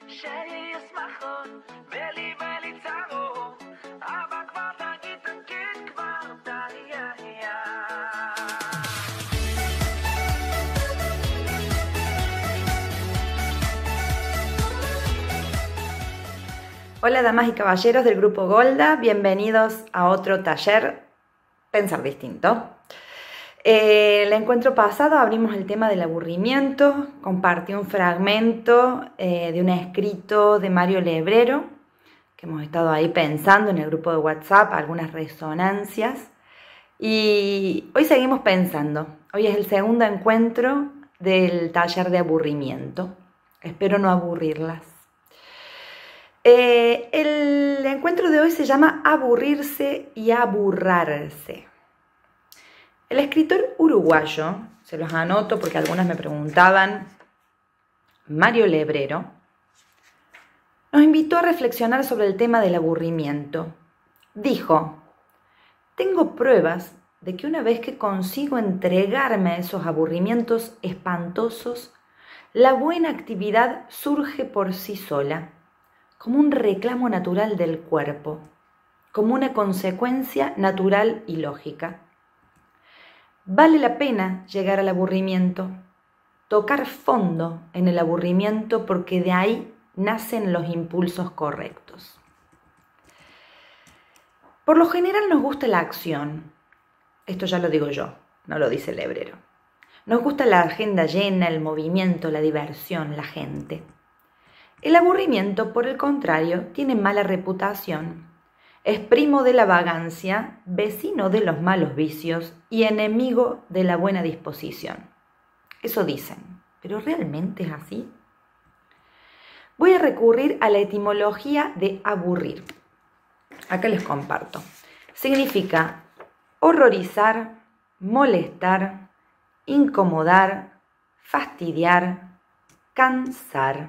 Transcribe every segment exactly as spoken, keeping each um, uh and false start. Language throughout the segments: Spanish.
Sherry is mahon, belly belly tango, aber kwata gitten kid kwata ya ya. Hola damas y caballeros del Grupo Golda, bienvenidos a otro taller Pensar Distinto. Eh, el encuentro pasado abrimos el tema del aburrimiento, compartí un fragmento eh, de un escrito de Mario Lebrero, que hemos estado ahí pensando en el grupo de WhatsApp, algunas resonancias, y hoy seguimos pensando. Hoy es el segundo encuentro del taller de aburrimiento, espero no aburrirlas. Eh, el encuentro de hoy se llama Aburrirse y aburrarse. El escritor uruguayo, se los anoto porque algunas me preguntaban, Mario Lebrero, nos invitó a reflexionar sobre el tema del aburrimiento. Dijo, tengo pruebas de que una vez que consigo entregarme a esos aburrimientos espantosos, la buena actividad surge por sí sola, como un reclamo natural del cuerpo, como una consecuencia natural y lógica. Vale la pena llegar al aburrimiento, tocar fondo en el aburrimiento porque de ahí nacen los impulsos correctos. Por lo general nos gusta la acción, esto ya lo digo yo, no lo dice Lebrero. Nos gusta la agenda llena, el movimiento, la diversión, la gente. El aburrimiento, por el contrario, tiene mala reputación. Es primo de la vagancia, vecino de los malos vicios y enemigo de la buena disposición. Eso dicen, ¿pero realmente es así? Voy a recurrir a la etimología de aburrir. Acá les comparto. Significa horrorizar, molestar, incomodar, fastidiar, cansar.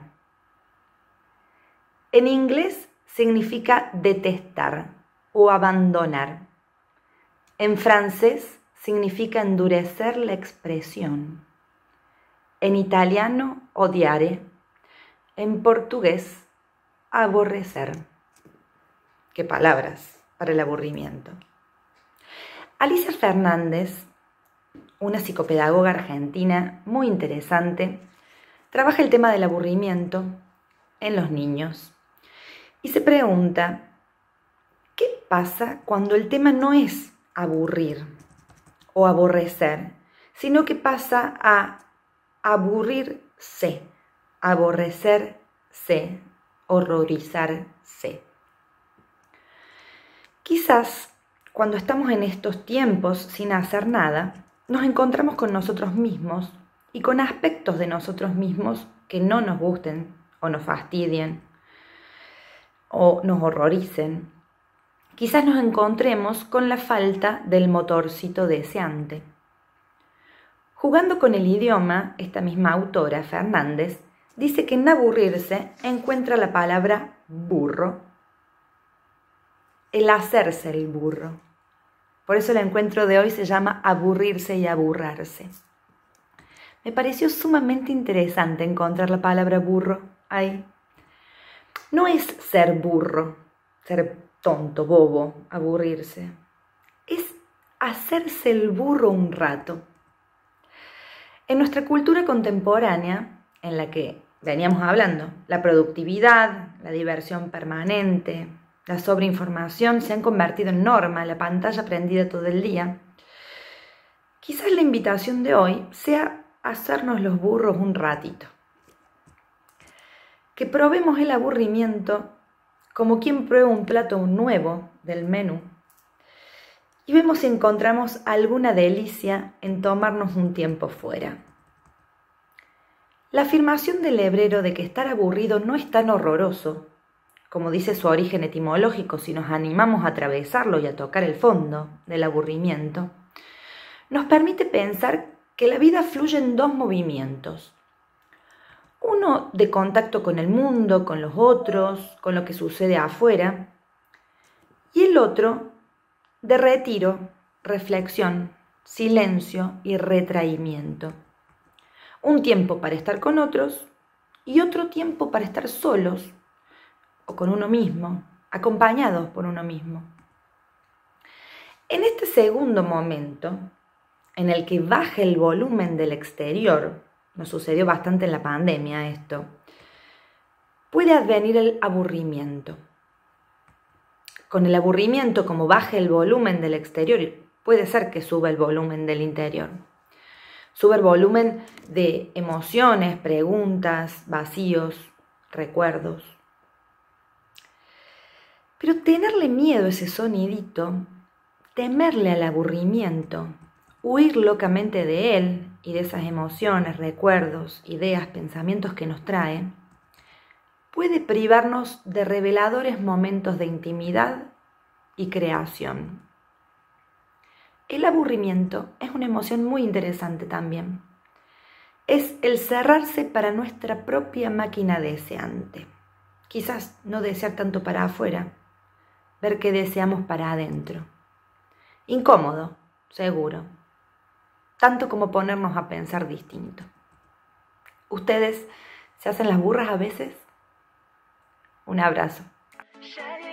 En inglés significa detestar o abandonar. En francés significa endurecer la expresión. En italiano, odiare. En portugués, aborrecer. Qué palabras para el aburrimiento. Alicia Fernández, una psicopedagoga argentina muy interesante, trabaja el tema del aburrimiento en los niños. Y se pregunta, ¿qué pasa cuando el tema no es aburrir o aborrecer, sino que pasa a aburrirse, aborrecerse, horrorizarse? Quizás cuando estamos en estos tiempos sin hacer nada, nos encontramos con nosotros mismos y con aspectos de nosotros mismos que no nos gusten o nos fastidien o nos horroricen. Quizás nos encontremos con la falta del motorcito deseante. Jugando con el idioma, esta misma autora, Fernández, dice que en aburrirse encuentra la palabra burro, el hacerse el burro. Por eso el encuentro de hoy se llama Aburrirse y aburrarse. Me pareció sumamente interesante encontrar la palabra burro ahí. No es ser burro, ser tonto, bobo, aburrirse. Es hacerse el burro un rato. En nuestra cultura contemporánea, en la que veníamos hablando, la productividad, la diversión permanente, la sobreinformación se han convertido en norma, la pantalla prendida todo el día. Quizás la invitación de hoy sea hacernos los burros un ratito. Que probemos el aburrimiento como quien prueba un plato nuevo del menú y vemos si encontramos alguna delicia en tomarnos un tiempo fuera. La afirmación del Lebrero de que estar aburrido no es tan horroroso, como dice su origen etimológico si nos animamos a atravesarlo y a tocar el fondo del aburrimiento, nos permite pensar que la vida fluye en dos movimientos. Uno de contacto con el mundo, con los otros, con lo que sucede afuera, y el otro de retiro, reflexión, silencio y retraimiento. Un tiempo para estar con otros y otro tiempo para estar solos o con uno mismo, acompañados por uno mismo. En este segundo momento, en el que baja el volumen del exterior, nos sucedió bastante en la pandemia esto, puede advenir el aburrimiento. Con el aburrimiento, como baja el volumen del exterior, puede ser que suba el volumen del interior. Sube el volumen de emociones, preguntas, vacíos, recuerdos. Pero tenerle miedo a ese sonidito, temerle al aburrimiento, huir locamente de él y de esas emociones, recuerdos, ideas, pensamientos que nos traen, puede privarnos de reveladores momentos de intimidad y creación. El aburrimiento es una emoción muy interesante también. Es el cerrarse para nuestra propia máquina deseante. Quizás no desear tanto para afuera, ver qué deseamos para adentro. Incómodo, seguro. Tanto como ponernos a pensar distinto. ¿Ustedes se hacen las burras a veces? Un abrazo.